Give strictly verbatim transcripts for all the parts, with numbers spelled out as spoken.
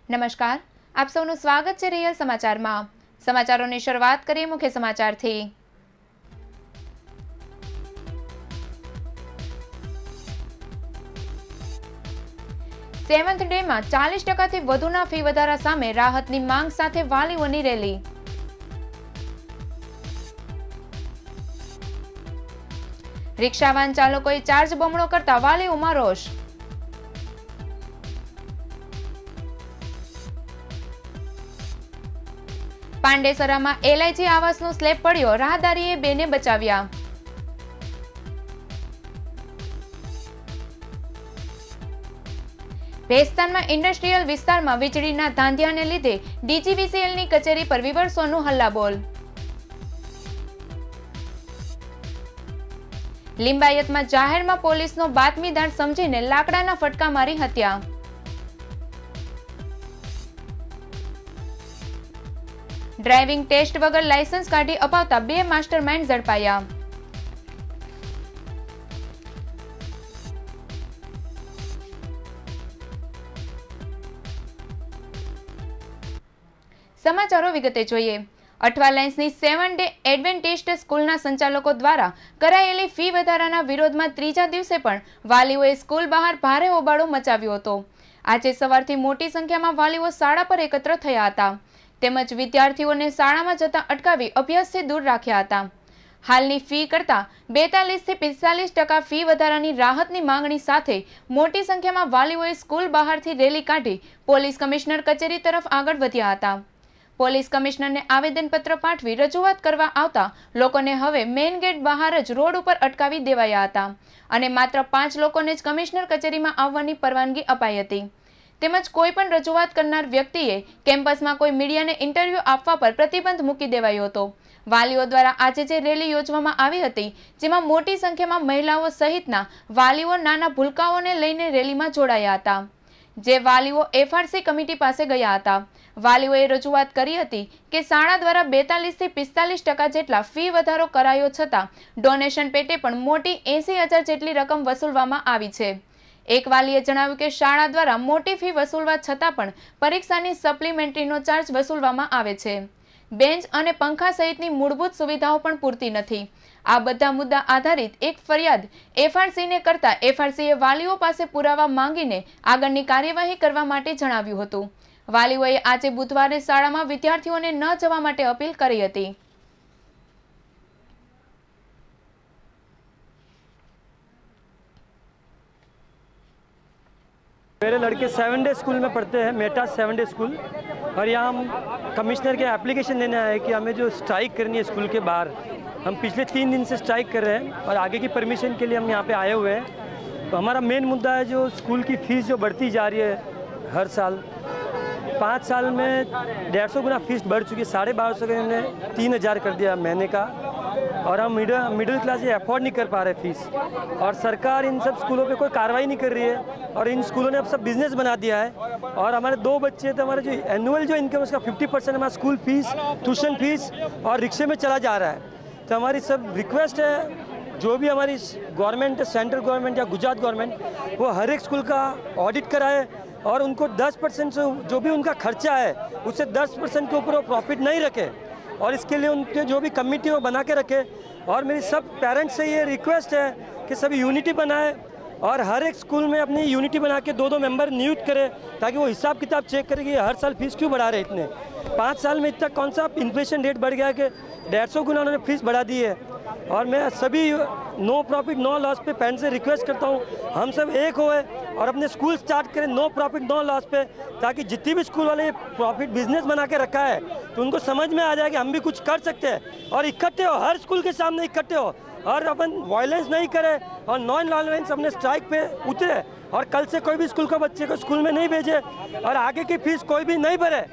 નમસ્કાર, આપ સૌનું સ્વાગત છે રિયલ સમાચારમાં। સમાચારોની શરૂઆત કરીએ મુખ્ય સમાચારથી। સેવન્થ ડેમાં ચાલીસ ટકાથી વધુના ફી વધારા સામે રાહતની માંગ સાથે વાલીઓની રેલી। રિક્ષા વાહન ચાલકોએ ચાર્જ બમણો કરતા વાલીઓમાં રોષ। પાંડેસરામાં એલઆઈજી આવાસનો સ્લેબ પડ્યો, રાહદારીએ બેને બચાવ્યા। ભેસ્તાનમાં ઇન્ડસ્ટ્રીયલ વિસ્તારમાં વીજળીના ધાંધિયાને લીધે ડીજીવીસીએલની કચેરી પર વિવર્સોનું હલ્લાબોલ। લિંબાયતમાં જાહેરમાં પોલીસનો બાતમીદાર સમજીને લાકડાના ફટકા મારી હત્યા। ડ્રાઇવિંગ ટેસ્ટ વગર લાયસન્સ કાઢી અપાવતા બે માસ્ટરમાઇન્ડ ઝડપાયા। સમાચારો વિગતે જોઈએ। અઠવા લાઇન્સની સેવન ડે એડવેન્ટિસ્ટ સ્કૂલના સંચાલકો દ્વારા કરાયેલી ફી વધારાના વિરોધમાં ત્રીજા દિવસે પણ વાલીઓએ સ્કૂલ બહાર ભારે હોબાળો મચાવ્યો હતો। આજે સવારથી મોટી સંખ્યામાં વાલીઓ શાળા પર એકત્ર થયા હતા તેમજ વિદ્યાર્થીઓને શાળામાં જતા અટકાવી અભ્યાસથી દૂર રાખ્યા હતા। હાલની ફી કરતા બેતાલીસ થી પિસ્તાલીસ ટકા ફી વધારાની રાહતની માંગણી સાથે મોટી સંખ્યામાં વાલીઓએ સ્કૂલ બહારથી રેલી કાઢી પોલીસ કમિશનર કચેરી તરફ આગળ વધ્યા હતા। પોલીસ કમિશનરને આવેદનપત્ર પાઠવી રજૂઆત કરવા આવતા લોકોને હવે મેઇન ગેટ બહાર જ રોડ ઉપર અટકાવી દેવાયા હતા અને માત્ર પાંચ લોકોને જ કમિશનર કચેરીમાં આવવાની પરવાનગી અપાઈ હતી તેમજ કોઈ પણ રજૂઆત કરનાર વ્યક્તિએ કેમ્પસમાં કોઈ મીડિયાને ઇન્ટરવ્યૂ આપવા પર પ્રતિબંધ મૂકી દેવાયો હતો। વાલીઓ દ્વારા આજે જે રેલી યોજવામાં આવી હતી જેમાં મોટી સંખ્યામાં મહિલાઓ સહિતના વાલીઓ નાના ભૂલકાઓને લઈને રેલીમાં જોડાયા હતા જે વાલીઓ એફઆરસી કમિટી પાસે ગયા હતા। વાલીઓએ રજૂઆત કરી હતી કે શાળા દ્વારા બેતાલીસ થી પિસ્તાલીસ ટકા જેટલા ફી વધારો કરાયો છતાં ડોનેશન પેટે પણ મોટી એસી હજાર જેટલી રકમ વસૂલવામાં આવી છે। એક વાલીએ જણાવ્યું કે શાળા દ્વારા મોટી ફી વસૂલવા છતાં પણ પરીક્ષાની સપ્લિમેન્ટરીનો ચાર્જ વસૂલવામાં આવે છે। બેન્ચ અને પંખા સહિતની મૂળભૂત સુવિધાઓ પણ પૂરતી નથી। આ બધા મુદ્દા આધારિત એક ફરિયાદ એફઆરસીને કરતા એફઆરસીએ વાલીઓ પાસે પુરાવા માંગીને આગળની કાર્યવાહી કરવા માટે જણાવ્યું હતું। વાલીઓએ આજે બુધવારે શાળામાં વિદ્યાર્થીઓને ન જવા માટે અપીલ કરી હતી। मेरे लड़के सेवन डे स्कूल में पढ़ते हैं, मेटा सेवन डे स्कूल, और यहाँ हम कमिश्नर के एप्लीकेशन देने आए कि हमें जो स्ट्राइक करनी है स्कूल के बाहर। हम पिछले तीन दिन से स्ट्राइक कर रहे हैं और आगे की परमिशन के लिए हम यहाँ पे आए हुए हैं। तो हमारा मेन मुद्दा है जो स्कूल की फ़ीस जो बढ़ती जा रही है हर साल, पाँच साल में डेढ़ सौ गुना फीस बढ़ चुकी है। साढ़े बारह सौ का इन्होंने तीन हज़ार कर दिया महीने का, और हम मिडिल मिडिल क्लास ये अफोर्ड नहीं कर पा रहे फीस, और सरकार इन सब स्कूलों पे कोई कार्रवाई नहीं कर रही है और इन स्कूलों ने अब सब बिजनेस बना दिया है। और हमारे दो बच्चे तो हमारे जो एनुअल जो इनकम है उसका फिफ्टी परसेंट हमारा स्कूल फीस, ट्यूशन फीस और रिक्शे में चला जा रहा है। तो हमारी सब रिक्वेस्ट है जो भी हमारी गवर्नमेंट है, सेंट्रल गवर्नमेंट या गुजरात गवर्नमेंट, वो हर एक स्कूल का ऑडिट कराए और उनको दस परसेंट से जो भी उनका खर्चा है उससे दस परसेंट के ऊपर वो प्रॉफिट नहीं रखे, और इसके लिए उनके जो भी कमेटी वो बना के रखे। और मेरी सब पेरेंट्स से ये रिक्वेस्ट है कि सभी यूनिटी बनाए और हर एक स्कूल में अपनी यूनिटी बना के दो दो मेंबर नियुक्त करे ताकि वो हिसाब किताब चेक करे कि हर साल फीस क्यों बढ़ा रहे इतने। पाँच साल में इतना कौन सा इन्फ्लेशन रेट बढ़ गया है कि डेढ़ सौ गुना उन्होंने फीस बढ़ा दी है। और मैं सभी नो प्रॉफिट नो लॉस पे पेरेंट्स से रिक्वेस्ट करता हूँ हम सब एक होए और अपने स्कूल स्टार्ट करें नो प्रॉफिट नो लॉस पे, ताकि जितनी भी स्कूल वाले प्रॉफिट बिजनेस बना के रखा है तो उनको समझ में आ जाए कि हम भी कुछ कर सकते हैं। और इकट्ठे हो, हर स्कूल के सामने इकट्ठे हो और अपन वायलेंस नहीं करे और नॉन वायलेंस अपने स्ट्राइक पे उतरे, और कल से कोई भी स्कूल का बच्चे को स्कूल में नहीं भेजे और आगे की फीस कोई भी नहीं भरे।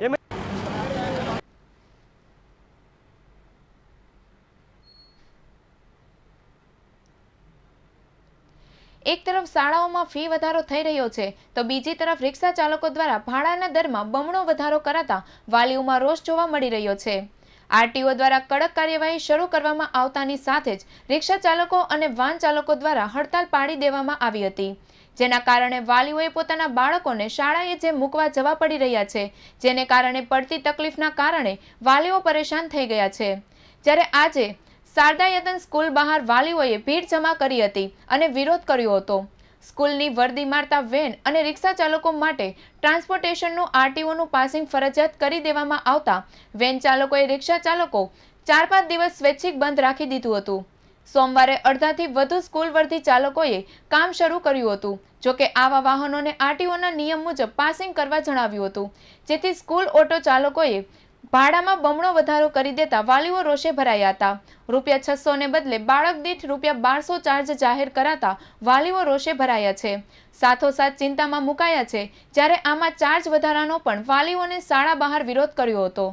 એક તરફ શાળાઓમાં ફી વધારો થઈ રહ્યો છે તો બીજી તરફ રિક્ષા ચાલકો દ્વારા ભાડાના દરમાં બમણો વધારો કરાતા વાલીઓમાં રોષ જોવા મળી રહ્યો છે। આરટીઓ દ્વારા કડક કાર્યવાહી શરૂ કરવામાં આવતાની સાથે જ રિક્ષા ચાલકો અને વાહન ચાલકો દ્વારા હડતાલ પાડી દેવામાં આવી હતી। જેના કારણે વાલીઓએ પોતાના બાળકોને શાળાએ જે મૂકવા જવા પડી રહ્યા છે, જેને કારણે પડતી તકલીફના કારણે વાલીઓ પરેશાન થઈ ગયા છે। જ્યારે આજે શારદા યતન સ્કૂલ બહાર વાલીઓએ ભીડ જમા કરી હતી અને વિરોધ કર્યો હતો। સ્કૂલની વર્દી મારતા વેન અને રિક્ષા ચાલકો માટે ટ્રાન્સપોર્ટેશનનું આરટીઓનું પાસિંગ ફરજિયાત કરી દેવામાં આવતા વેન ચાલકોએ રિક્ષા ચાલકો ચાર પાંચ દિવસ સ્વૈચ્છિક બંધ રાખી દીધું હતું। સોમવારે અડધાથી વધુ સ્કૂલ વર્દી ચાલકોએ કામ શરૂ કર્યું હતું। જોકે આવા વાહનોને આરટીઓના નિયમ મુજબ પાસિંગ કરવા જણાવ્યું હતું, જેથી સ્કૂલ ઓટો ચાલકોએ ભાડામાં બમણો વધારો કરી દેતા વાલીઓ રોષે ભરાયા હતા। રૂપિયા છસો ને બદલે બાળક દીઠ રૂપિયા બારસો ચાર્જ જાહેર કરાતા વાલીઓ રોષે ભરાયા છે। સાથોસાથ ચિંતામાં મુકાયા છે, જ્યારે આમાં ચાર્જ વધારાનો પણ વાલીઓને શાળા બહાર વિરોધ કર્યો હતો।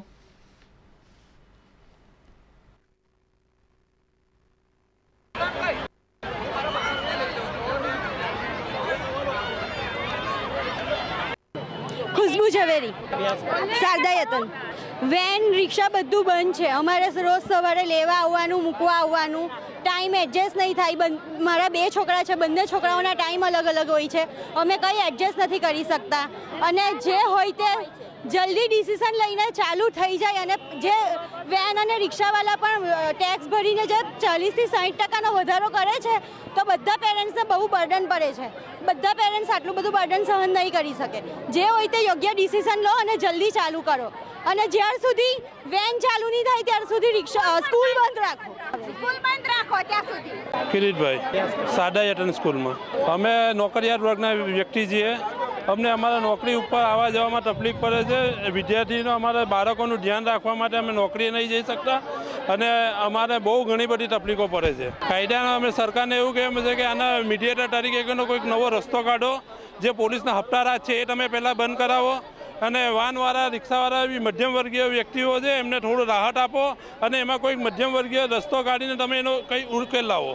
खुशबू झवेरी, शारदा यतन। વેન રિક્ષા બધું બંધ છે। અમારે રોજ સવારે લેવા આવવાનું, મૂકવા આવવાનું ટાઈમ એડજસ્ટ નહીં થાય। મારા બે છોકરા છે, બંને છોકરાઓના ટાઈમ અલગ અલગ હોય છે। અમે કંઈ એડજસ્ટ નથી કરી શકતા અને જે હોય તે જલ્દી ડિસિઝન લઈને ચાલુ થઈ જાય। અને જે વેન અને રિક્ષાવાળા પણ ટેક્સ ભરીને જે ચાલીસથી સાઠ ટકાનો વધારો કરે છે, તો બધા પેરેન્ટ્સને બહુ બર્ડન પડે છે। બધા પેરેન્ટ્સ આટલું બધું બર્ડન સહન નહીં કરી શકે। જે હોય તે યોગ્ય ડિસિઝન લો અને જલ્દી ચાલુ કરો, અને જ્યાર સુધી વેન ચાલુ નહીં થાય ત્યાર સુધી રિક્ષા સ્કૂલ બંધ રાખો સ્કૂલ બંધ રાખો ત્યાં સુધી। કિરીટભાઈ, શારદા યતન સ્કૂલમાં અમે નોકરિયાત વર્ગના વ્યક્તિ છીએ। અમને અમારા નોકરી ઉપર આવવા જવામાં તકલીફ પડે છે। વિદ્યાર્થીનો અમારા બાળકોનું ધ્યાન રાખવા માટે અમે નોકરીએ નહીં જઈ શકતા અને અમારે બહુ ઘણી બધી તકલીફો પડે છે। કાયદાના અમે સરકારને એવું કહેવું છે કે આના મીડિયેટર તરીકે કોઈક નવો રસ્તો કાઢો। જે પોલીસના હપ્તા રાજ છે એ તમે પહેલાં બંધ કરાવો અને વાનવાળા, રિક્ષાવાળા એવી મધ્યમ વર્ગીય વ્યક્તિઓ છે એમને થોડું રાહત આપો અને એમાં કોઈક મધ્યમ વર્ગીય રસ્તો કાઢીને તમે એનો કંઈ ઉકેલ લાવો।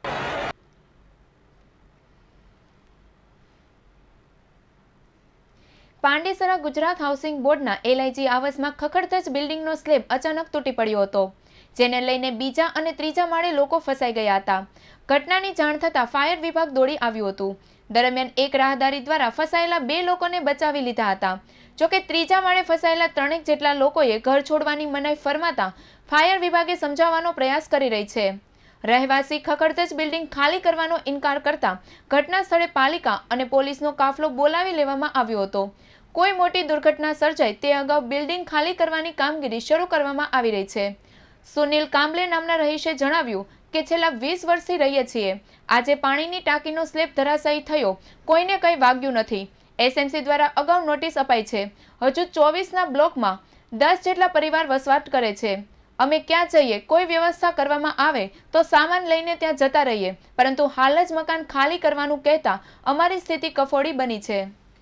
પાંડેસરા ગુજરાત હાઉસિંગ બોર્ડના એલઆઈજી આવાસમાં ખખડધજ બિલ્ડિંગનો સ્લેબ અચાનક તૂટી પડ્યો હતો, જેને લઈને બીજા અને ત્રીજા માળે લોકો ફસાઈ ગયા હતા। ઘટનાની જાણ થતાં ફાયર વિભાગ દોડી આવ્યું હતું। દરમિયાન એક રાહદારી દ્વારા ફસાયેલા બે લોકોને બચાવી લીધા હતા। જોકે ત્રીજા માળે ફસાયેલા ત્રણેક જેટલા લોકોએ ઘર છોડવાની મનાઈ ફરમાતા ફાયર વિભાગે સમજાવવાનો પ્રયાસ કરી રહી છે। રહેવાસી ખખડધજ બિલ્ડિંગ ખાલી કરવાનો ઇનકાર કરતા ઘટના સ્થળે પાલિકા અને પોલીસનો કાફલો બોલાવી લેવામાં આવ્યો હતો। કોઈ મોટી દુર્ઘટના સર્જાય તે અગાઉ બિલ્ડિંગ ખાલી કરવાની કામગીરી શરૂ કરવામાં આવી રહી છે। સુનિલ કાંબલે નામના રહીશે જણાવ્યું કે છેલ્લા વીસ વર્ષથી રહીએ છીએ। આજે પાણીની ટાંકીનો સ્લેબ ધરાશાયી થયો, કોઈને કંઈ વાગ્યું નથી। એસએમસી દ્વારા અગાઉ નોટિસ અપાઈ છે। હજુ ચોવીસના બ્લોકમાં દસ જેટલા પરિવાર વસવાટ કરે છે। અમે ક્યાં જઈએ, કોઈ વ્યવસ્થા કરવામાં આવે તો સામાન લઈને ત્યાં જતા રહીએ, પરંતુ હાલ જ મકાન ખાલી કરવાનું કહેતા અમારી સ્થિતિ કફોડી બની છે।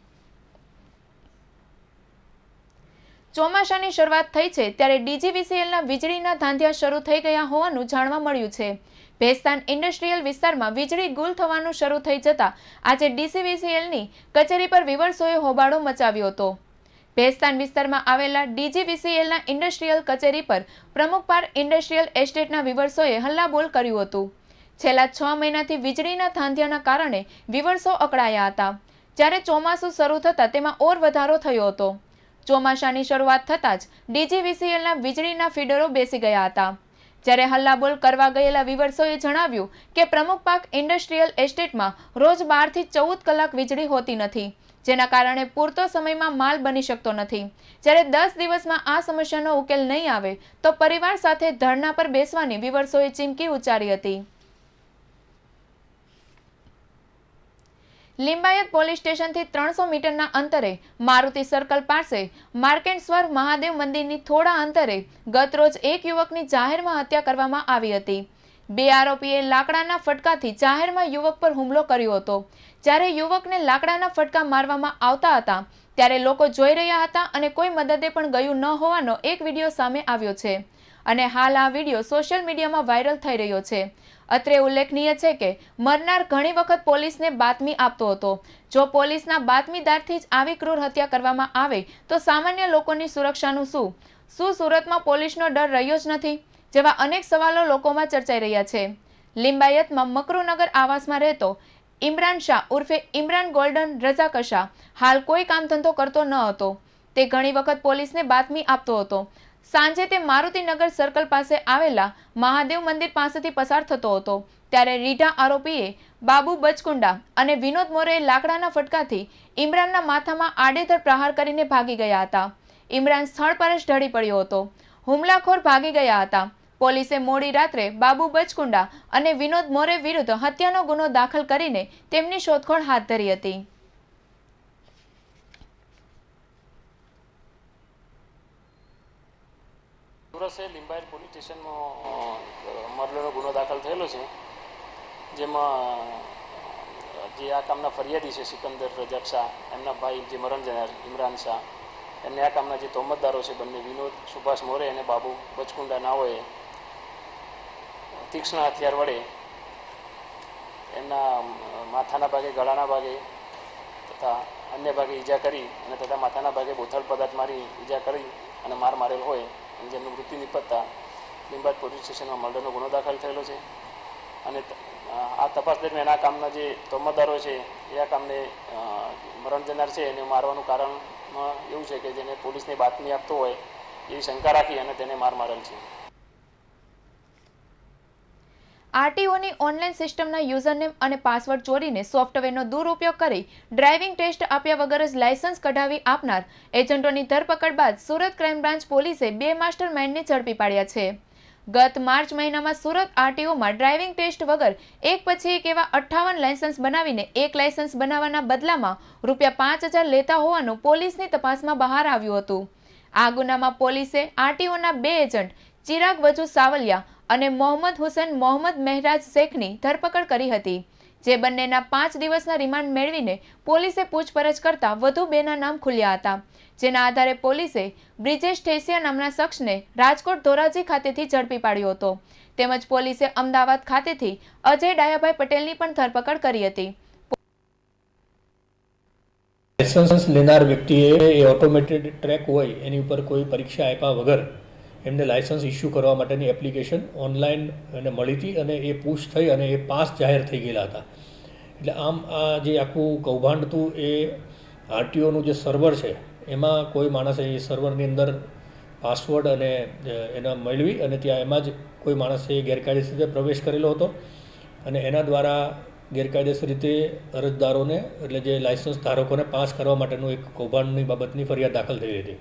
ચોમાસાની શરૂઆત થઈ છે ત્યારે ડીજીવીસીએલના વીજળીના ધાંધિયા શરૂ થઈ ગયા હોવાનું જાણવા મળ્યું છે। ભેસ્તાન ઇન્ડસ્ટ્રીયલ વિસ્તારમાં વીજળી ગુલ થવાનું શરૂ થઈ જતા આજે ડીસીવીસીએલની કચેરી પર વિવર્સોએ હોબાળો મચાવ્યો હતો। ભેસ્તાન વિસ્તારમાં આવેલા ડીજીવીસીએલના ઇન્ડસ્ટ્રીયલ કચેરી પર પ્રમુખ પાર ઇન્ડસ્ટ્રીયલ એસ્ટેટના વિવર્સોએ હલ્લાબોલ કર્યું હતું। છેલ્લા છ મહિનાથી વીજળીના ધાંધિયાના કારણે વિવર્સો અકળાયા હતા, જ્યારે ચોમાસું શરૂ થતાં તેમાં ઓર વધારો થયો હતો। ચોમાસાની શરૂઆત થતાં જ ડીજીવીસીએલના વીજળીના ફીડરો બેસી ગયા હતા, જ્યારે હલ્લાબોલ કરવા ગયેલા વિવર્સોએ જણાવ્યું કે પ્રમુખ પાક ઇન્ડસ્ટ્રીયલ એસ્ટેટમાં રોજ બાર થી ચૌદ કલાક વીજળી હોતી નથી, જેના કારણે પૂરતો સમયમાં માલ બની શકતો નથી। જ્યારે દસ દિવસમાં આ સમસ્યાનો ઉકેલ નહીં આવે તો પરિવાર સાથે ધરણા પર બેસવાની વિવર્સોએ ચીમકી ઉચ્ચારી હતી। લિંબાયત પોલીસ સ્ટેશનથી ત્રણસો મીટરના અંતરે મારુતિ સર્કલ પાસે માર્કેન્ડેશ્વર મહાદેવ મંદિરની થોડા અંતરે ગતરોજ એક યુવકની જાહેરમાં હત્યા કરવામાં આવી હતી। બે આરોપીએ લાકડાના ફટકાથી જાહેરમાં યુવક પર હુમલો કર્યો હતો। જ્યારે યુવકને લાકડાના ફટકા મારવામાં આવતા હતા ત્યારે લોકો જોઈ રહ્યા હતા અને કોઈ મદદે પણ ગયું ન હોવાનો એક વિડીયો સામે આવ્યો છે અને હાલ આ વિડીયો સોશિયલ મીડિયામાં વાયરલ થઈ રહ્યો છે। અત્રે ઉલ્લેખનીય છે કે મરનાર ઘણી વખત પોલીસને બાતમી આપતો હતો। જો પોલીસના બાતમીદારથી જ આવી ક્રૂર હત્યા કરવામાં આવે તો સામાન્ય લોકોની સુરક્ષાનું શું? શું સુરતમાં પોલીસનો ડર રહ્યો જ નથી? જેવા અનેક સવાલો લોકોમાં ચર્ચાઈ રહ્યા છે। લિંબાયતમાં મકરુનગર આવાસમાં રહેતો ઇમરાન શાહ ઉર્ફે ઇમરાન ગોલ્ડન રઝાક શાહ હાલ કોઈ કામ ધંધો કરતો ન હતો. તે ઘણી વખત પોલીસને બાતમી આપતો હતો. સાંજે તે મારુતિનગર સર્કલ પાસે આવેલા મહાદેવ મંદિર પાસેથી પસાર થતો હતો ત્યારે રીઢા આરોપીએ બાબુ બચકુંડા અને વિનોદ મોરેએ લાકડાના ફટકાથી ઇમરાનના માથામાં આડેધડ પ્રહાર કરીને ભાગી ગયા હતા. ઇમરાન સ્થળ પર જ ઢળી પડ્યો હતો. હુમલાખોર ભાગી ગયા હતા. પોલીસે મોડી રાત્રે બાબુ બચકુંડા અને વિનોદ મોરે વિરુદ્ધ હત્યાનો ગુનો દાખલ કરીને તેમની શોધખોળ હાથ ધરી હતી. સુરત લીંબાયત પોલીસ સ્ટેશનમાં મર્ડરનો ગુનો દાખલ થયેલો છે, જેમાં જે આ કામના ફરિયાદી છે સિકંદર રજાક શાહ, એમના ભાઈ જે મરણ જનાર ઇમરાન શાહ, એમને આ કામના જે તોહમતદારો છે બંને વિનોદ સુભાષ મોરે અને બાબુ બચકુંડા નાઓએ તીક્ષ્ણ હથિયાર વડે એમના માથાના ભાગે, ગળાના ભાગે તથા અન્ય ભાગે ઈજા કરી અને તથા માથાના ભાગે બોથડ પદાર્થ મારી ઈજા કરી અને માર મારેલ હોય અને જેમનું મૃત્યુ નિપજતા લીંબાયત પોલીસ સ્ટેશનમાં મર્ડરનો ગુનો દાખલ થયેલો છે. અને આ તપાસ દરમિયાન આ કામના જે તોહમતદારો છે એ આ કામને મરણ જનાર છે એને મારવાનું કારણમાં એવું છે કે જેને પોલીસને બાતમી આપતો હોય એવી શંકા રાખી અને તેને માર મારેલ છે. આરટીઓની ઓનલાઈન સિસ્ટમના યુઝરનેમ અને પાસવર્ડ ચોરીને સોફ્ટવેરનો દુરુપયોગ કરી ડ્રાઇવિંગ ટેસ્ટ આપ્યા વગર જ લાયસન્સ કઢાવી આપનાર એજન્ટોની ધરપકડ બાદ સુરત ક્રાઇમ બ્રાન્ચ પોલીસે બે માસ્ટર માઇન્ડને ઝડપી પાડ્યા છે. ગત માર્ચ મહિનામાં સુરત આરટીઓમાં ડ્રાઇવિંગ ટેસ્ટ વગર એક પછી એક એવા અઠ્ઠાવન લાયસન્સ બનાવીને એક લાયસન્સ બનાવવાના બદલામાં રૂપિયા પાંચ હજાર લેતા હોવાનું પોલીસની તપાસમાં બહાર આવ્યું હતું. આ ગુનામાં પોલીસે આરટીઓના બે એજન્ટ ચિરાગ વજુ સાવલિયા અને મોહમ્મદ હુસેન મોહમ્મદ મહેરાજ શેખની ધરપકડ કરી હતી, જે બંનેના પાંચ દિવસના રિમાન્ડ મેળવીને પોલીસે પૂછપરછ કરતા વધુ બેના નામ ખુલ્યા હતા, જેના આધારે પોલીસે બ્રિજેશ ઠેસિયા નામના શખ્સને રાજકોટ ધોરાજી ખાતેથી ઝડપી પાડ્યો હતો. તેમજ પોલીસે અમદાવાદ ખાતેથી અજય ડાયાભાઈ પટેલની પણ ધરપકડ કરી હતી. લાયસન્સ લેનાર વ્યક્તિએ એ ઓટોમેટેડ ટ્રેક હોય એની ઉપર કોઈ પરીક્ષા આપ્યા વગર એમને લાયસન્સ ઇસ્યુ કરવા માટેની એપ્લિકેશન ઓનલાઈન એને મળી હતી અને એ પુશ થઈ અને એ પાસ જાહેર થઈ ગયેલા હતા. એટલે આમ આ જે આખું કૌભાંડ હતું એ આરટીઓનું જે સર્વર છે એમાં કોઈ માણસે એ સર્વરની અંદર પાસવર્ડ અને એના મેળવી અને ત્યાં એમાં જ કોઈ માણસે ગેરકાયદેસર રીતે પ્રવેશ કરેલો હતો અને એના દ્વારા ગેરકાયદેસર રીતે અરજદારોને એટલે જે લાયસન્સ ધારકોને પાસ કરવા માટેનું એક કૌભાંડની બાબતની ફરિયાદ દાખલ થઈ હતી.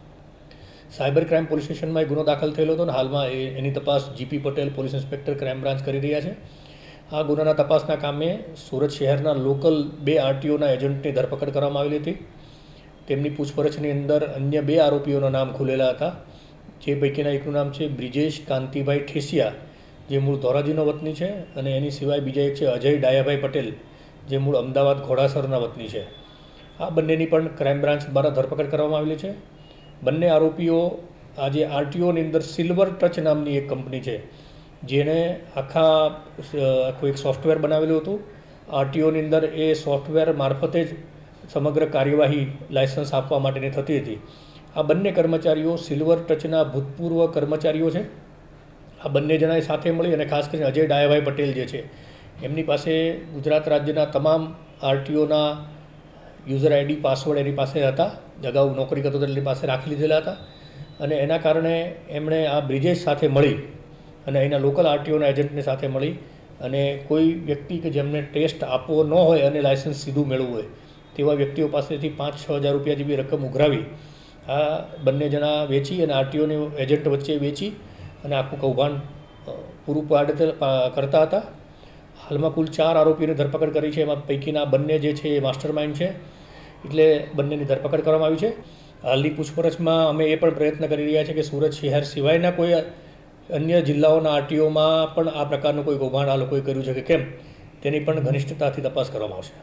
સાયબર ક્રાઇમ પોલીસ સ્ટેશનમાં એક ગુનો દાખલ થયેલો હતો અને હાલમાં એ એની તપાસ GP Patel police inspector crime branch કરી રહ્યા છે. આ ગુનાના તપાસના કામે સુરત શહેરના લોકલ બે આરટીઓના એજન્ટની ધરપકડ કરવામાં આવેલી હતી. તેમની પૂછપરછની અંદર અન્ય બે આરોપીઓના નામ ખુલેલા હતા, જે પૈકીના એકનું નામ છે બ્રિજેશ કાંતિભાઈ ઠેસિયા, જે મૂળ ધોરાજીનો વતની છે, અને એની સિવાય બીજા એક છે અજય ડાયાભાઈ પટેલ, જે મૂળ અમદાવાદ ઘોડાસરના વતની છે. આ બંનેની પણ ક્રાઇમ બ્રાન્ચ દ્વારા ધરપકડ કરવામાં આવેલી છે. બંને આરોપીઓ આજે આરટીઓની અંદર સિલ્વર ટચ નામની એક કંપની છે, જેણે આખા આખું એક સોફ્ટવેર બનાવેલું હતું. આરટીઓની અંદર એ સોફ્ટવેર મારફતે જ સમગ્ર કાર્યવાહી લાયસન્સ આપવા માટેની થતી હતી. આ બંને કર્મચારીઓ સિલ્વર ટચના ભૂતપૂર્વ કર્મચારીઓ છે. આ બંને જણાએ સાથે મળી અને ખાસ કરીને અજય ડાયાભાઈ પટેલ જે છે એમની પાસે ગુજરાત રાજ્યના તમામ આરટીઓના યુઝર આઈડી પાસવર્ડ એની પાસે હતા, અગાઉ નોકરી કરતો એની પાસે રાખી લીધેલા હતા અને એના કારણે એમણે આ બ્રિજેશ સાથે મળી અને અહીંના લોકલ આરટીઓના એજન્ટને સાથે મળી અને કોઈ વ્યક્તિ કે જેમને ટેસ્ટ આપવો ન હોય અને લાયસન્સ સીધું મેળવવું હોય તેવા વ્યક્તિઓ પાસેથી પાંચ છ હજાર રૂપિયા જેવી રકમ ઉઘરાવી આ બંને જણા વેચી અને આરટીઓની એજન્ટ વચ્ચે વેચી અને આખું કૌભાંડ પૂરું પાડ કરતા હતા. હાલમાં કુલ ચાર આરોપીઓની ધરપકડ કરી છે. એમાં પૈકીના બંને જે છે એ માસ્ટર માઇન્ડ છે, એટલે બંનેની ધરપકડ કરવામાં આવી છે. હાલની પૂછપરછમાં અમે એ પણ પ્રયત્ન કરી રહ્યા છીએ કે સુરત શહેર સિવાયના કોઈ અન્ય જિલ્લાઓના આરટીઓમાં પણ આ પ્રકારનું કોઈ કૌભાંડ આ લોકોએ કર્યું છે કે કેમ તેની પણ ઘનિષ્ઠતાથી તપાસ કરવામાં આવશે.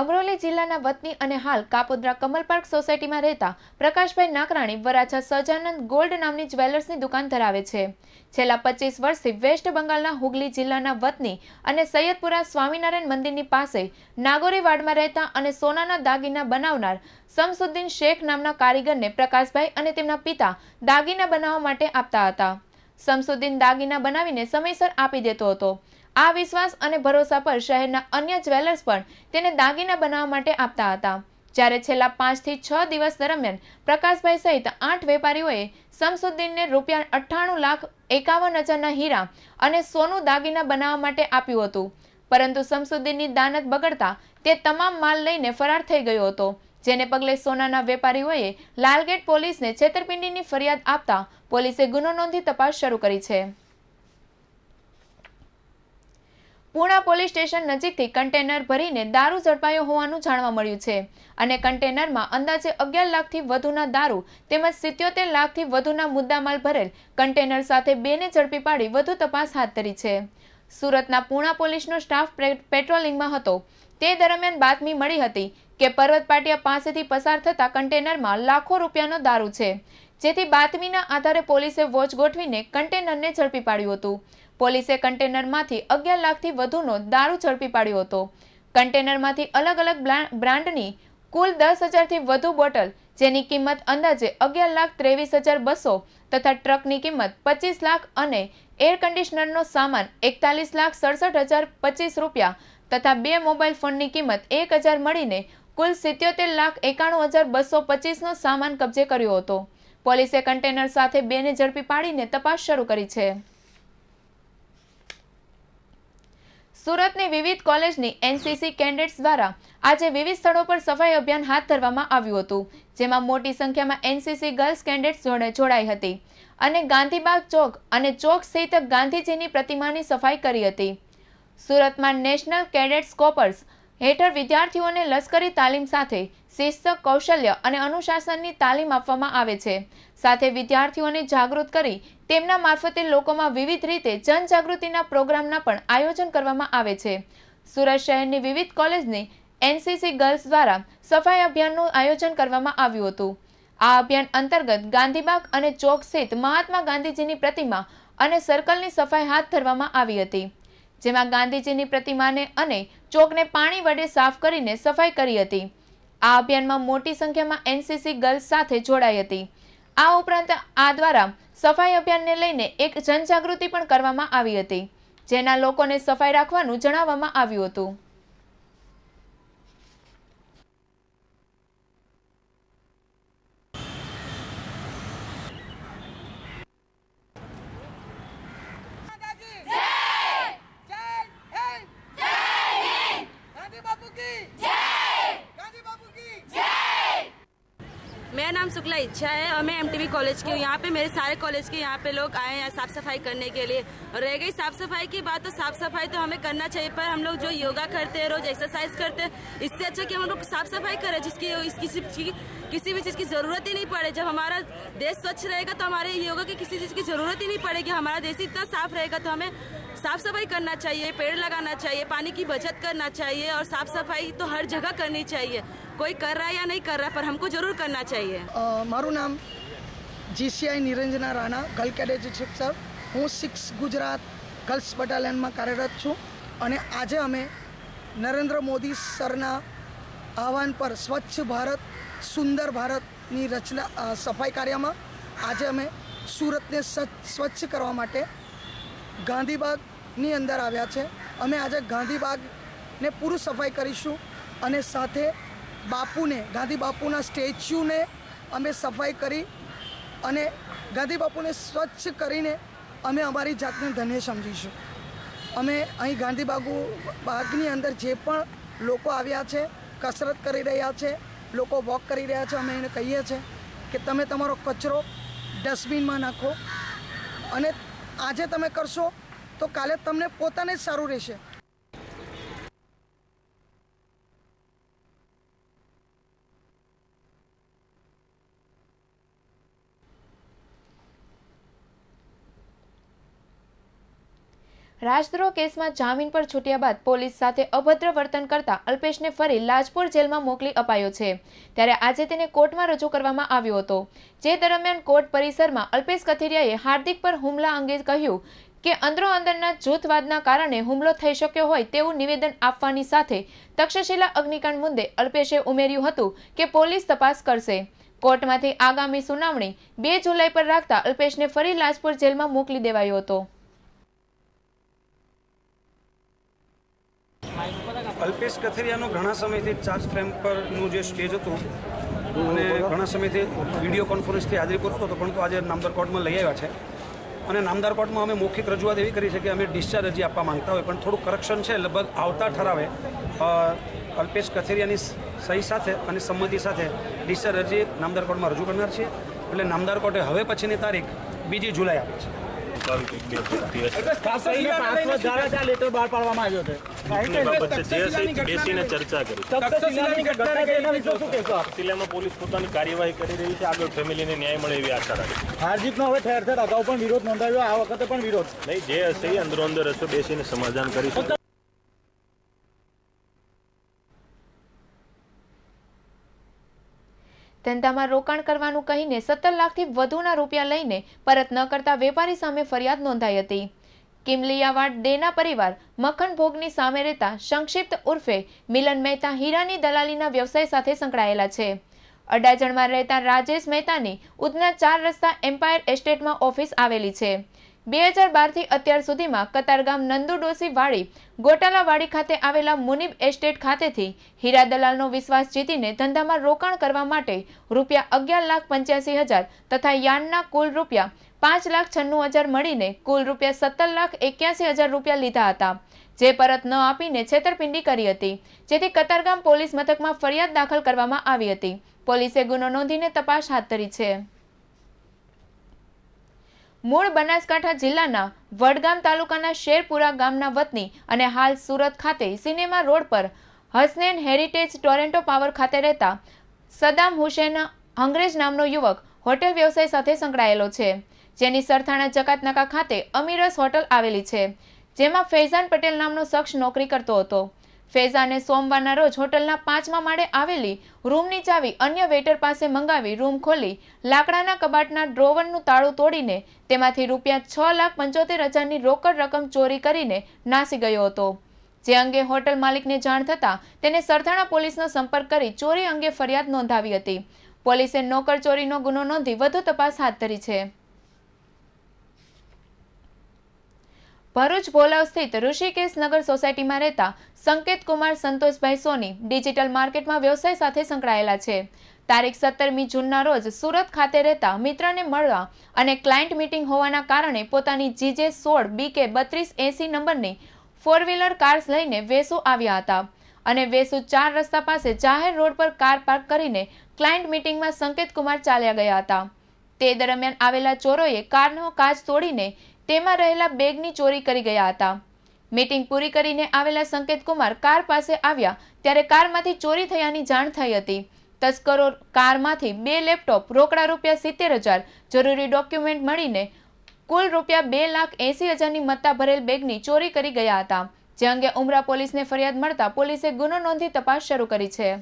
અમરોલી જિલ્લાના વતની અને હાલ કાપોદ્રા કમલ પાર્ક સોસાયટીમાં રહેતા પ્રકાશભાઈ નાકરાણી વરાછા સજાનંદ ગોલ્ડ નામની જ્વેલર્સની દુકાન ધરાવે છે. છેલ્લા પચીસ વર્ષથી વેસ્ટ બંગાળના હુગલી જિલ્લાના વતની અને સૈયદપુરા સ્વામિનારાયણ મંદિરની પાસે નાગોરી વાડમાં રહેતા અને સોનાના દાગીના બનાવનાર સમસુદ્દીન શેખ નામના કારીગરને પ્રકાશભાઈ અને તેમના પિતા દાગીના બનાવવા માટે આપતા હતા. સમસુદ્દીન દાગીના બનાવીને સમયસર આપી દેતો હતો. આ વિશ્વાસ અને ભરોસા પર શહેરના અન્ય જ્વેલર્સ પણ તેને દાગીના બનાવવા માટે આપતા હતા. જ્યારે છેલ્લા પાંચ થી છ દિવસ દરમિયાન પ્રકાશભાઈ સહિત આઠ વેપારીઓએ સમસુદ્દીનને રૂપિયા અઠ્ઠાણું લાખ એકાવન હજારના હીરા અને સોનું દાગીના બનાવવા માટે આપ્યું હતું. પરંતુ સમસુદ્દીનની દાનત બગડતા તે તમામ માલ લઈને ફરાર થઈ ગયો હતો. જેને પગલે સોનાના વેપારીઓએ લાલગેટ પોલીસને છેતરપિંડીની ફરિયાદ આપતા પોલીસે ગુનો નોંધી તપાસ શરૂ કરી છે. પૂણા પોલીસ સ્ટેશન નજીકથી કન્ટેનર ભરીને દારૂ ઝડપાયો હોવાનું જાણવા મળ્યું છે અને કન્ટેનરમાં અંદાજે અગિયાર લાખથી વધુના દારૂ તેમજ સિત્યોતેર લાખથી વધુના મુદ્દામાલ ભરેલ કન્ટેનર સાથે બેને ઝડપી પાડી વધુ તપાસ હાથ ધરી છે. સુરતના પૂણા પોલીસનો સ્ટાફ પેટ્રોલિંગમાં હતો તે દરમિયાન બાતમી મળી હતી કે પર્વત પાટિયા પાસેથી પસાર થતા કન્ટેનરમાં લાખો રૂપિયાનો દારૂ છે. જેથી બાતમીના આધારે પોલીસે વોચ ગોઠવીને કન્ટેનરને ઝડપી પાડ્યું હતું. પોલીસે કન્ટેનરમાંથી અગિયાર લાખથી વધુનો દારૂ ઝડપી પાડ્યો હતો. કન્ટેનરમાંથી અલગ અલગ બ્રાન્ડની કુલ દસ હજારથી વધુ બોટલ જેની કિંમત અંદાજે અગિયાર લાખ ત્રેવીસ હજાર બસો તથા ટ્રકની કિંમત પચીસ લાખ અને એર કન્ડિશનરનો સામાન એકતાલીસ લાખ સડસઠ હજાર પચીસ રૂપિયા તથા બે મોબાઈલ ફોનની કિંમત એક હજાર મળીને કુલ સિત્યોતેર લાખ એકાણું હજાર બસો પચીસનો સામાન કબજે કર્યો હતો. પોલીસે કન્ટેનર સાથે બેને ઝડપી પાડીને તપાસ શરૂ કરી છે. સુરતની વિવિધ કોલેજની એનસીસી કેડેટ્સ દ્વારા આજે વિવિધ સ્થળો પર સફાઈ અભિયાન હાથ ધરવામાં આવ્યું હતું. જેમાં મોટી સંખ્યામાં એનસીસી ગર્લ્સ કેડેટ્સ જોડાઈ હતી અને ગાંધીબાગ ચોક અને ચોક સહિત ગાંધીજીની પ્રતિમાની સફાઈ કરી હતી. સુરતમાં નેશનલ કેડેટ્સ કોર્પ્સ હેઠળ વિદ્યાર્થીઓને લશ્કરી તાલીમ સાથે શિસ્ત, કૌશલ્ય અને અનુશાસનની તાલીમ આપવામાં આવે છે. સાથે વિદ્યાર્થીઓને જાગૃત કરી તેમના મારફતે લોકોમાં વિવિધ રીતે જનજાગૃતિના પ્રોગ્રામના પણ આયોજન કરવામાં આવે છે. સુરત શહેરની વિવિધ કોલેજની એનસીસી ગર્લ્સ દ્વારા સફાઈ અભિયાનનું આયોજન કરવામાં આવ્યું હતું. આ અભિયાન અંતર્ગત ગાંધીબાગ અને ચોક સ્થિત મહાત્મા ગાંધીજીની પ્રતિમા અને સર્કલની સફાઈ હાથ ધરવામાં આવી હતી. જેમાં ગાંધીજીની પ્રતિમાને અને ચોકને પાણી વડે સાફ કરીને સફાઈ કરી હતી. આ અભિયાનમાં મોટી સંખ્યામાં એનસીસી ગર્લ્સ સાથે જોડાઈ હતી. આ ઉપરાંત આ દ્વારા સફાઈ અભિયાનને લઈને એક જનજાગૃતિ પણ કરવામાં આવી હતી, જેના લોકોને સફાઈ રાખવાનું જણાવવામાં આવ્યું હતું. मेरा नाम शुक्ला इच्छा है और मैं एमटीवी कॉलेज की हूँ. यहाँ पे मेरे सारे कॉलेज के यहाँ पे लोग आए हैं साफ सफाई करने के लिए. और रह गई साफ सफाई की बात, तो साफ सफाई तो हमें करना चाहिए, पर हम लोग जो योगा करते हैं, रोज एक्सरसाइज करते हैं, इससे अच्छा कि हम लोग साफ सफाई करें जिसकी किसी की किसी भी चीज़ की जरूरत ही नहीं पड़े. जब हमारा देश स्वच्छ रहेगा तो हमारे योगा की किसी चीज़ की जरूरत ही नहीं पड़ेगी. हमारा देश इतना साफ रहेगा तो हमें साफ सफाई करना चाहिए, पेड़ लगाना चाहिए, पानी की बचत करना चाहिए और साफ सफाई तो हर जगह करनी चाहिए. कोई कर रहा है या नहीं कर रहा, पर हमको जरूर करना चाहिए. મારું નામ GCI Niranjana Rana, girl cadet શિક્ષક. હું સિક્સ ગુજરાત ગર્લ્સ બટાલિયનમાં કાર્યરત છું અને આજે અમે નરેન્દ્ર મોદી સરના આહવાન પર સ્વચ્છ ભારત સુંદર ભારતની રચના સફાઈ કાર્યમાં આજે અમે સુરતને સ્વચ્છ કરવા માટે ગાંધીબાગની અંદર આવ્યા છે. અમે આજે ગાંધીબાગને પૂરું સફાઈ કરીશું અને સાથે બાપુને ગાંધી બાપુના સ્ટેચ્યુને અમે સફાઈ કરી અને ગાંધી બાપુને સ્વચ્છ કરીને અમે અમારી જાતને ધન્ય સમજીશું. અમે અહીં ગાંધી બાગુ બાગની અંદર જે પણ લોકો આવ્યા છે, કસરત કરી રહ્યા છે, લોકો વોક કરી રહ્યા છે, અમે એને કહીએ છીએ કે તમે તમારો કચરો ડસ્ટબિનમાં નાખો અને આજે તમે કરશો તો કાલે તમને પોતાને જ સારું રહેશે. રાજદ્રોહ કેસમાં જામીન પર છૂટ્યા બાદ પોલીસ સાથે અભદ્ર વર્તન કરતા અલ્પેશને ફરી લાજપોર જેલમાં મોકલી અપાયો છે। ત્યારે આજે તેને કોર્ટમાં રજૂ કરવામાં આવ્યો હતો, જે દરમિયાન કોર્ટ પરિસરમાં અલ્પેશ કથિરિયાએ હાર્દિક પર હુમલા અંગે કહ્યું કે અંદરો અંદરના જૂથવાદના કારણે હુમલો થઈ શક્યો હોય તેવું નિવેદન આપવાની સાથે તક્ષશિલા અગ્નિકાંડ મુદ્દે અલ્પેશે ઉમેર્યું હતું કે પોલીસ તપાસ કરશે। કોર્ટમાંથી આગામી સુનાવણી બે જુલાઈ પર રાખતા અલ્પેશને ફરી લાજપોર જેલમાં મોકલી દેવાયો હતો। અલ્પેશ કથિરિયાનો ઘણા સમયથી ચાર્જ ફ્રેમ પરનું જે સ્ટેજ હતું અને ઘણા સમયથી વિડીયો કોન્ફરન્સથી હાજરી પૂરતો હતો, પરંતુ આજે નામદાર કોર્ટમાં લઈ આવ્યા છે અને નામદાર કોર્ટમાં અમે મૌખિક રજૂઆત એવી કરી છે કે અમે ડિસ્ચાર્જ અરજી આપવા માંગતા હોય, પણ થોડું કરક્શન છે। લગભગ આવતા ઠરાવે અલ્પેશ કથિરિયાની સહી સાથે અને સંમતિ સાથે ડિસ્ચાર્જ અરજી નામદાર કોર્ટમાં રજૂ કરનાર છીએ। એટલે નામદાર કોર્ટે હવે પછીની તારીખ બીજી જુલાઈ આપી છે। પોલીસ પોતાની કાર્યવાહી કરી રહી છે, આગળ ફેમિલીને ન્યાય મળે એવી આશા રાખી। હાર્દિકનો હવે ઠેર ઠેર અગાઉ પણ વિરોધ નોંધાવ્યો, આ વખતે પણ વિરોધ નહીં, જે હશે અંદરો અંદર હશે બેસીને સમાધાન કરીશું। ધંધામાં રોકાણ કરવાનું કહીને સત્તર લાખથી વધુના રૂપિયા લઈને પરત ન કરતા વેપારી સામે ફરિયાદ નોંધાઈ હતી। કિમલિયાવાડ દેના પરિવાર મખન ભોગની સામે રહેતા સંક્ષિપ્ત ઉર્ફે મિલન મહેતા હીરાની દલાલીના વ્યવસાય સાથે સંકળાયેલા છે। અડાજણમાં રહેતા રાજેશ મહેતાની ઉધના ચાર રસ્તા એમ્પાયર એસ્ટેટમાં ઓફિસ આવેલી છે। બે હજાર બારથી અત્યાર સુધીમાં કતારગામ નંદુ ડોસી વાડી ગોટાલાવાડી ખાતે આવેલા મુનિબ એસ્ટેટ ખાતેથી હીરા દલાલનો વિશ્વાસ જીતીને ધંધામાં રોકાણ કરવા માટે રૂપિયા અગિયાર લાખ પંચ્યાસી હજાર તથા યાર્ડના કુલ રૂપિયા પાંચ લાખ છન્નું હજાર મળીને કુલ રૂપિયા સત્તર લાખ એક્યાસી હજાર રૂપિયા લીધા હતા, જે પરત ન આપીને છેતરપિંડી કરી હતી, જેથી કતારગામ પોલીસ મથકમાં ફરિયાદ દાખલ કરવામાં આવી હતી। પોલીસે ગુનો નોંધીને તપાસ હાથ ધરી છે। મૂળ બનાસકાંઠા જિલ્લાના વડગામ તાલુકાના શેરપુરા ગામના વતની અને હાલ સુરત ખાતે સિનેમા રોડ પર હસનેન હેરિટેજ ટોરેન્ટો પાવર ખાતે રહેતા સદામ હુસેન અંગ્રેજ નામનો યુવક હોટેલ વ્યવસાય સાથે સંકળાયેલો છે, જેની સરથાણા જકાતનાકા ખાતે અમીરસ હોટલ આવેલી છે, જેમાં ફૈઝાન પટેલ નામનો શખ્સ નોકરી કરતો હતો। ફૈઝાને સોમવારના રોજ હોટલના પાંચમા માળે આવેલી રૂમની ચાવી અન્ય વેઇટર પાસે મંગાવી રૂમ ખોલી લાકડાના કબાટના ડ્રોવરનું તાળું તોડીને તેમાંથી રૂપિયા છ લાખ પંચોતેર હજારની રોકડ રકમ ચોરી કરીને નાસી ગયો હતો, જે અંગે હોટલ માલિકને જાણ થતાં તેને સરથાણા પોલીસનો સંપર્ક કરી ચોરી અંગે ફરિયાદ નોંધાવી હતી। પોલીસે નોકર ચોરીનો ગુનો નોંધી વધુ તપાસ હાથ ધરી છે। ભરૂચ ભોલાવ સ્થિત ઋષિકેશ નગર સોસાયટીમાં રહેતા સંકેત કુમાર સંતોષભાઈ સોની ડિજિટલ માર્કેટમાં વ્યવસાય સાથે સંકળાયેલા છે। તારીખ સત્તરમી જૂનના રોજ સુરત ખાતે રહેતા મિત્રને મળવા અને ક્લાયન્ટ મીટિંગ હોવાના કારણે પોતાની જીજે સોળ બીકે બત્રીસ એસી નંબરની ફોર વ્હીલર કાર્સ લઈને વેસુ આવ્યા હતા અને વેસુ ચાર રસ્તા પાસે જાહેર રોડ પર કાર પાર્ક કરીને ક્લાયન્ટ મીટિંગમાં સંકેત કુમાર ચાલ્યા ગયા હતા। તે દરમિયાન આવેલા ચોરોએ કારનો કાચ તોડીને તેમાં રહેલા બેગની ચોરી કરી ગયા હતા। મીટિંગ પૂરી કરીને આવેલા સંકેત કુમાર કાર પાસે આવ્યા ત્યારે કારમાંથી ચોરી થયાની જાણ થઈ હતી। તસ્કરો કારમાંથી બે લેપટોપ, રોકડા રૂપિયા સિત્તેર હજાર, જરૂરી ડોક્યુમેન્ટ મળીને કુલ રૂપિયા બે લાખ એસી હજારની મત્તા ભરેલ બેગની ચોરી કરી ગયા હતા, જે અંગે ઉમરા પોલીસને ફરિયાદ મળતા પોલીસે ગુનો નોંધી તપાસ શરૂ કરી છે।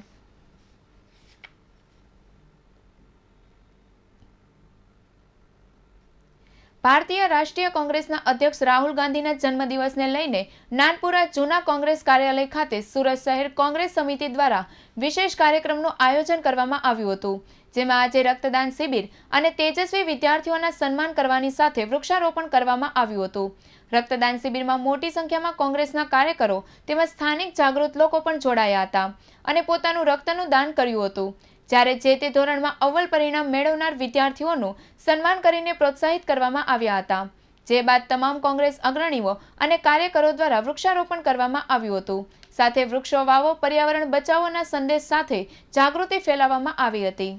ભારતીય રાષ્ટ્રીય કોંગ્રેસના અધ્યક્ષ રાહુલ ગાંધીના જન્મદિવસને લઈને નાનપુરા જૂના કોંગ્રેસ કાર્યાલય ખાતે સુરત શહેર કોંગ્રેસ સમિતિ દ્વારા વિશેષ કાર્યક્રમનું આયોજન કરવામાં આવ્યું હતું, જેમાં આજે રક્તદાન શિબિર અને તેજસ્વી વિદ્યાર્થીઓના સન્માન કરવાની સાથે વૃક્ષારોપણ કરવામાં આવ્યું હતું। રક્તદાન શિબિરમાં મોટી સંખ્યામાં કોંગ્રેસના કાર્યકરો તેમજ સ્થાનિક જાગૃત લોકો પણ જોડાયા હતા અને પોતાનું રક્તનું દાન કર્યું હતું, જ્યારે જે તે ધોરણમાં અવ્વલ પરિણામ મેળવનાર વિદ્યાર્થીઓનું સન્માન કરીને પ્રોત્સાહિત કરવામાં આવ્યા હતા, જે બાદ તમામ કોંગ્રેસ અગ્રણીઓ અને કાર્યકરો દ્વારા વૃક્ષારોપણ કરવામાં આવ્યું હતું, સાથે વૃક્ષો વાવો, પર્યાવરણ બચાવોના સંદેશ સાથે જાગૃતિ ફેલાવવામાં આવી હતી।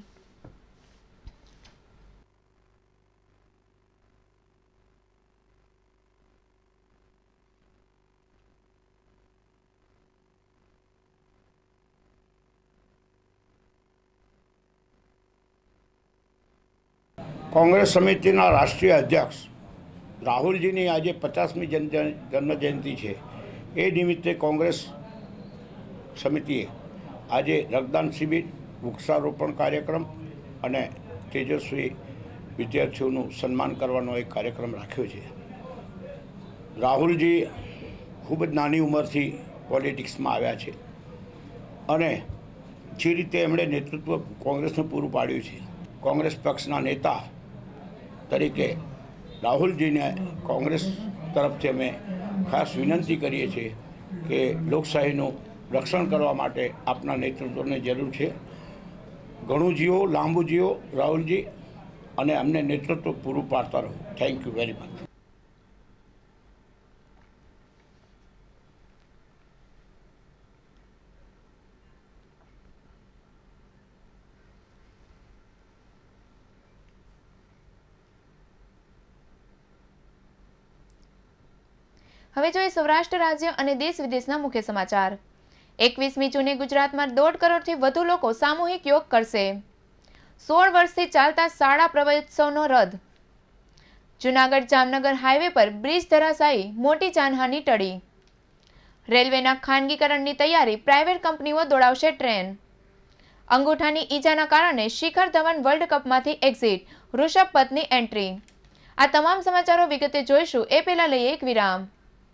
કોંગ્રેસ સમિતિના રાષ્ટ્રીય અધ્યક્ષ રાહુલજીની આજે પચાસમી જન્મજયંતિ છે, એ નિમિત્તે કોંગ્રેસ સમિતિએ આજે રક્તદાન શિબિર, વૃક્ષારોપણ કાર્યક્રમ અને તેજસ્વી વિદ્યાર્થીઓનું સન્માન કરવાનો એક કાર્યક્રમ રાખ્યો છે. રાહુલજી ખૂબ જ નાની ઉંમરથી પોલિટિક્સમાં આવ્યા છે અને જે રીતે એમણે નેતૃત્વ કોંગ્રેસનું પૂરું પાડ્યું છે, કોંગ્રેસ પક્ષના નેતા તરીકે રાહુલજીને કોંગ્રેસ તરફથી અમે ખાસ વિનંતી કરીએ છીએ કે લોકશાહીનું રક્ષણ કરવા માટે આપના નેતૃત્વની જરૂર છે. ઘણું જીવો, લાંબુ જીવો રાહુલજી, અને અમને નેતૃત્વ પૂરું પાડતા રહો. Thank you very much. હવે જોઈએ સૌરાષ્ટ્ર રાજ્ય અને દેશ વિદેશના મુખ્ય સમાચાર. એકવીસમી જૂને ગુજરાતમાં દોઢ કરોડથી વધુ લોકો સામૂહિક યોગ કરશે. સોળ વર્ષથી ચાલતા શાળા પ્રવેશોત્સવનો રદ. જૂનાગઢ જામનગર હાઈવે પર બ્રિજ ધરાશાયી, મોટી જાનહાનિ ટળી. રેલવેના ખાનગીકરણની તૈયારી, પ્રાઇવેટ કંપનીઓ દોડાવશે ટ્રેન. અંગૂઠાની ઈજાના કારણે શિખર ધવન વર્લ્ડ કપમાંથી એક્ઝિટ, ઋષભ પંતની એન્ટ્રી. આ તમામ સમાચારો વિગતે જોઈશું, એ પહેલા લઈએ એક વિરામ.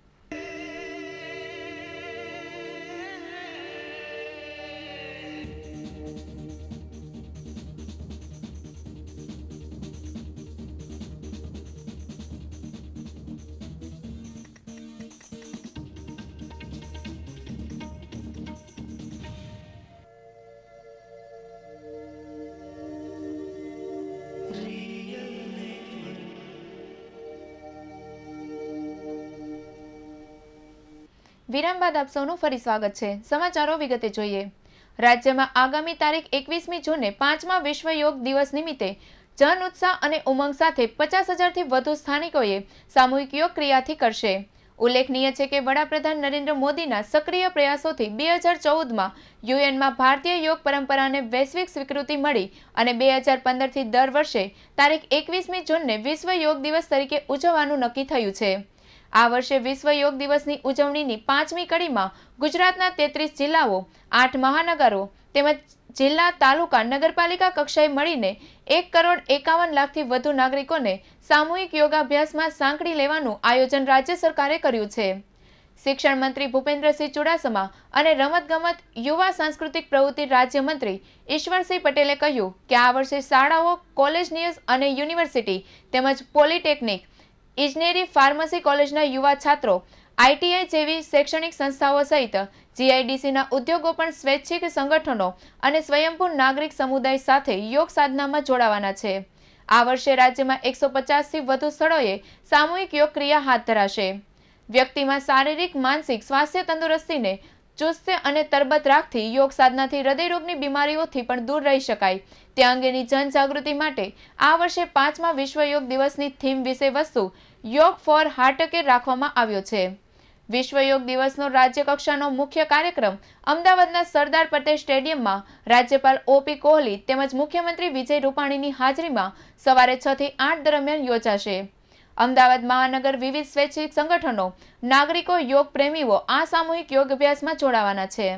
વિરામ બાદ આપ સૌનું ફરી સ્વાગત છે. સમાચારો વિગતે જોઈએ. રાજ્યમાં આગામી તારીખ એકવીસમી જૂને પાંચમા વિશ્વ યોગ દિવસ નિમિત્તે જન ઉત્સાહ અને ઉમંગ સાથે પચાસ હજારથી વધુ સ્થાનિકોએ સામૂહિક યોગ ક્રિયાથી કરશે. ઉલ્લેખનીય છે કે વડાપ્રધાન નરેન્દ્ર મોદીના સક્રિય પ્રયાસોથી બે હજાર ચૌદમાં યુએનમાં ભારતીય યોગ પરંપરાને વૈશ્વિક સ્વીકૃતિ મળી અને બે હજાર પંદરથી દર વર્ષે તારીખ એકવીસમી જૂનને વિશ્વ યોગ દિવસ તરીકે ઉજવવાનું નક્કી થયું છે. આ વર્ષે વિશ્વ યોગ દિવસની ઉજવણીની પાંચમી કડીમાં ગુજરાતના તેત્રીસ જિલ્લાઓ, આઠ મહાનગરો તેમજ જિલ્લા, તાલુકા, નગરપાલિકા કક્ષાએ મળીને એક કરોડ એકાવન લાખથી વધુ નાગરિકોને સામૂહિક યોગાભ્યાસમાં સાંકળી લેવાનું આયોજન રાજ્ય સરકારે કર્યું છે. શિક્ષણ મંત્રી ભૂપેન્દ્રસિંહ ચુડાસમા અને રમતગમત, યુવા સાંસ્કૃતિક પ્રવૃત્તિ રાજ્યમંત્રી ઈશ્વરસિંહ પટેલે કહ્યું કે આ વર્ષે શાળાઓ, કોલેજ અને યુનિવર્સિટી તેમજ પોલિટેકનિક, ઇજનેરી, ફાર્મસી કોલેજના યુવા છાત્રો, આઈટીઆઈ જેવી શૈક્ષણિક સંસ્થાઓ સહિત જીઆઈડીસીના ઉદ્યોગો પણ સ્વૈચ્છિક સંગઠનો અને સ્વયંભૂ નાગરિક સમુદાય સાથે યોગ સાધનામાં જોડાવાના છે. આ વર્ષે રાજ્યમાં એકસો પચાસથી વધુ સ્થળોએ સામૂહિક યોગ ક્રિયા હાથ ધરાશે. વ્યક્તિમાં શારીરિક, માનસિક સ્વાસ્થ્ય તંદુરસ્તીને ચુસ્ત અને તરબત રાખતી યોગ સાધનાથી હૃદયરોગની બીમારીઓથી પણ દૂર રહી શકાય તે અંગેની જનજાગૃતિ માટે આ વર્ષે પાંચમા વિશ્વ યોગ દિવસની થીમ વિશે વસ્તુ યોગ ફોર હાર્ટ કેર રાખવામાં આવ્યો છે. વિશ્વ યોગ દિવસનો રાજ્ય કક્ષાનો મુખ્ય કાર્યક્રમ અમદાવાદના સરદાર પટેલ સ્ટેડિયમમાં રાજ્યપાલ ઓપી કોહલી તેમજ મુખ્યમંત્રી વિજય રૂપાણીની હાજરીમાં સવારે છ થી આઠ દરમિયાન યોજાશે. અમદાવાદ મહાનગર વિવિધ સ્વૈચ્છિક સંગઠનો, નાગરિકો, યોગ પ્રેમીઓ આ સામૂહિક યોગ અભ્યાસમાં જોડાવાના છે.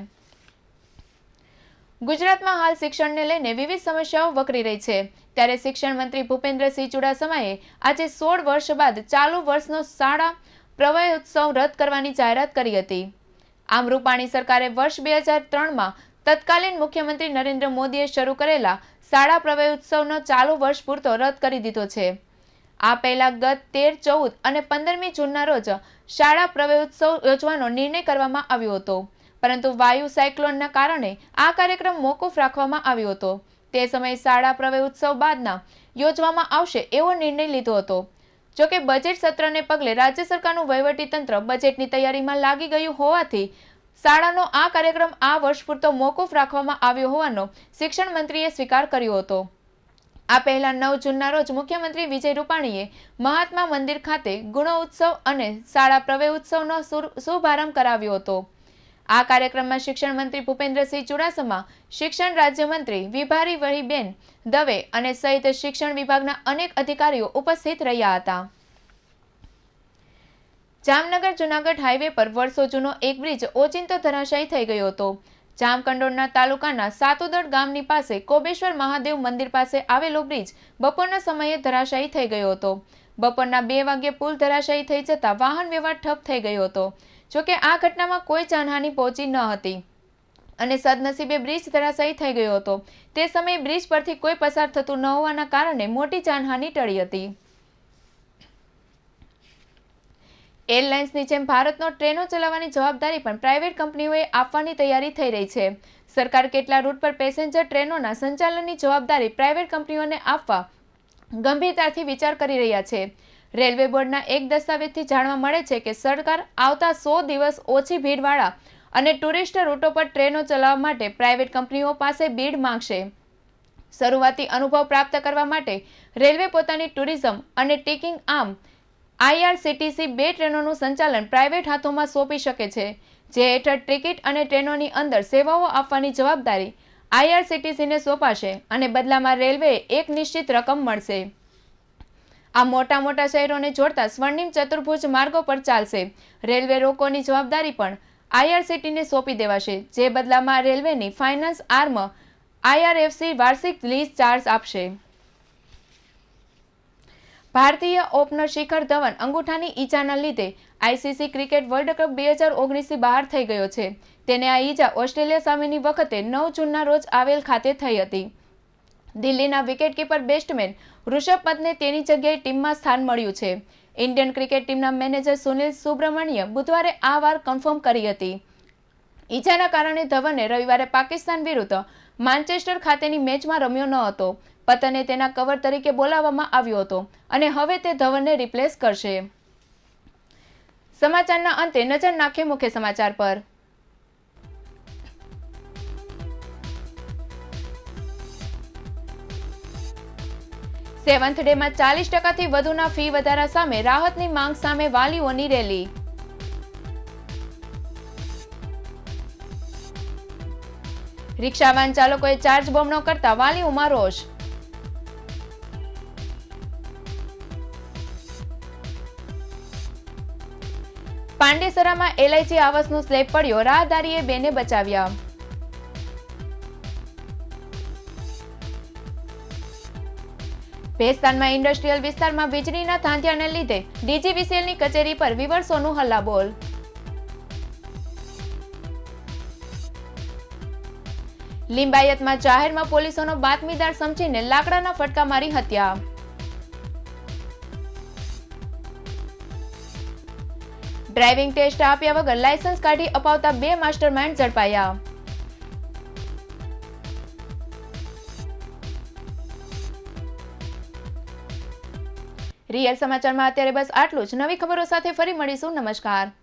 ગુજરાતમાં હાલ શિક્ષણને લઈને વિવિધ સમસ્યાઓ વકરી રહી છે, ત્યારે શિક્ષણ મંત્રી ભૂપેન્દ્રસિંહ ચુડાસમાએ આજે સોળ વર્ષ બાદ ચાલુ વર્ષનો શાળા પ્રવેશોત્સવ રદ કરવાની જાહેરાત કરી હતી. આમ રૂપાણી સરકારે વર્ષ બે હજાર ત્રણમાં તત્કાલીન મુખ્યમંત્રી નરેન્દ્ર મોદીએ શરૂ કરેલા શાળા પ્રવેશોત્સવનો ચાલુ વર્ષ પૂરતો રદ કરી દીધો છે. આ પહેલા ગત તેર, ચૌદ અને પંદરમી જૂનના રોજ શાળા પ્રવેશોત્સવ યોજવાનો નિર્ણય કરવામાં આવ્યો હતો, પરંતુ વાયુ સાયક્લોનના કારણે આ કાર્યક્રમ મોકૂફ રાખવામાં આવ્યો હતો. તે સમયે શાળા પ્રવેશોત્સવ બાદના યોજવામાં આવશે એવો નિર્ણય લીધો હતો. જોકે બજેટ સત્રને પગલે રાજ્ય સરકારનું વહીવટીતંત્ર બજેટની તૈયારીમાં લાગી ગયું હોવાથી શાળાનો આ કાર્યક્રમ આ વર્ષ પૂરતો મોકૂફ રાખવામાં આવ્યો હોવાનો શિક્ષણ મંત્રીએ સ્વીકાર કર્યો હતો. આ પહેલા નવ જૂનના રોજ મુખ્યમંત્રી વિજય રૂપાણીએ મહાત્મા મંદિર ખાતે ગુણોત્સવ અને શાળા પ્રવેશોત્સવનો શુભારંભ કરાવ્યો હતો. આ કાર્યક્રમમાં શિક્ષણ મંત્રી ભૂપેન્દ્રસિંહ ચુડાસમા, શિક્ષણ રાજ્યમંત્રી વિભાવરીબેન દવે અને સહિત શિક્ષણ વિભાગના અનેક અધિકારીઓ ઉપસ્થિત રહ્યા હતા. જામનગર જૂનાગઢ હાઈવે પર વર્ષો જૂનો એક બ્રિજ ઓચિંતો ધરાશાયી થઈ ગયો હતો. જામકંડોળના તાલુકાના સાતુદડ ગામની પાસે કોબેશ્વર મહાદેવ મંદિર પાસે આવેલો બ્રિજ બપોરના સમયે ધરાશાયી થઈ ગયો હતો. બપોરના બે વાગ્યે પુલ ધરાશાયી થઈ જતા વાહન વ્યવહાર ઠપ થઈ ગયો હતો. જોકે આ ઘટનામાં કોઈ જાનહાનિ પહોંચી ન હતી અને સદનસીબે બ્રિજ ધરાશાયી થઈ ગયો હતો. તે સમયે બ્રિજ પરથી કોઈ પસાર થતું ન હોવાના કારણે મોટી જાનહાનિ ટળી હતી. એરલાઇન્સની જેમ ભારતનો ટ્રેનો ચલાવવાની જવાબદારી પણ પ્રાઇવેટ કંપનીઓએ આપવાની તૈયારી થઈ રહી છે. સરકાર કેટલા રૂટ પર પેસેન્જર ટ્રેનોના સંચાલનની જવાબદારી પ્રાઇવેટ કંપનીઓને આપવા ગંભીરતાથી વિચાર કરી રહ્યા છે. રેલવે બોર્ડના એક દસ્તાવેજથી જાણવા મળે છે કે સરકાર આવતા સો દિવસ ઓછી ભીડવાળા અને ટુરિસ્ટ રૂટો પર ટ્રેનો ચલાવવા માટે પ્રાઇવેટ કંપનીઓ પાસે બીડ માંગશે. શરૂઆતી અનુભવ પ્રાપ્ત કરવા માટે રેલવે પોતાની ટુરિઝમ અને ટિકિંગ આર્મ આઈઆરસીટીસી બે ટ્રેનોનું સંચાલન પ્રાઇવેટ હાથોમાં સોંપી શકે છે, જે હેઠળ ટિકિટ અને ટ્રેનોની અંદર સેવાઓ આપવાની જવાબદારી આઈઆરસીટીસીને સોંપાશે અને બદલામાં રેલવેએ એક નિશ્ચિત રકમ મળશે. આ મોટા મોટા શહેરોને જોડતા સ્વર્ણિમ ચતુર્ભુજ માર્ગો પર ચાલશે. રેલવે રોકોની જવાબદારી પણ આઈઆરસીટીને સોંપી દેવાશે, જે બદલામાં રેલવેની ફાઇનાન્સ આર્મ આઈઆરએફસી વાર્ષિક લીઝ ચાર્જ આપશે. ભારતીય ઓપનર શિખર ધવન અંગૂઠાની ઈજાના લીધે આઈસીસી ક્રિકેટ વર્લ્ડ કપ બે હજાર ઓગણીસથી બહાર થઈ ગયો છે. તેને આ ઈજા ઓસ્ટ્રેલિયા સામેની વખતે નવ જૂનના રોજ આવેલ ખાતે થઈ હતી. દિલ્હીના વિકેટકીપર બેટ્સમેન ઋષભ પંતને તેની જગ્યાએ ટીમમાં સ્થાન મળ્યું છે. ઇન્ડિયન ક્રિકેટ ટીમના મેનેજર સુનિલ સુબ્રમણ્ય બુધવારે આ વાર કન્ફર્મ કરી હતી. ઈજાના કારણે ધવને રવિવારે પાકિસ્તાન વિરુદ્ધ માન્ચેસ્ટર ખાતેની મેચમાં રમ્યો ન હતો. પતને તેના કવર તરીકે બોલાવવામાં આવ્યો હતો અને હવે તે ધવનને રિપ્લેસ કરશે. સમાચારના અંતે નજર નાખીએ મુખ્ય સમાચાર પર. સેવન્થ ડેમાં ચાલીસ ટકાથી વધુના ફી વધારા સામે રાહતની માંગ સામે વાલીઓની રેલી. રિક્ષા વાહન ચાલકોએ ચાર્જ બમણો કરતા વાલીઓમાં રોષ. પાંડેસરામાં એલઆઈસી આવાસનો સ્લેબ પડ્યો, રાહદારીએ બેને બચાવ્યા. ભેસ્તાનમાં ઇન્ડસ્ટ્રીયલ વિસ્તારમાં વીજળીના થાંધિયાને લીધે ડીજીવીસીએલની કચેરી પર વિવર્સોનું હલ્લાબોલ. લિંબાયતમાં જાહેરમાં પોલીસોનો બાતમીદાર સમજીને લાકડાના ફટકા મારી હત્યા. ડ્રાઇવિંગ ટેસ્ટ આપ્યા વગર લાયસન્સ કાઢી અપાવતા બે માસ્ટરમાઇન્ડ ઝડપાયા. રિયલ સમાચારમાં અત્યારે બસ આટલું જ. નવી ખબરો સાથે ફરી મળીશું. નમસ્કાર.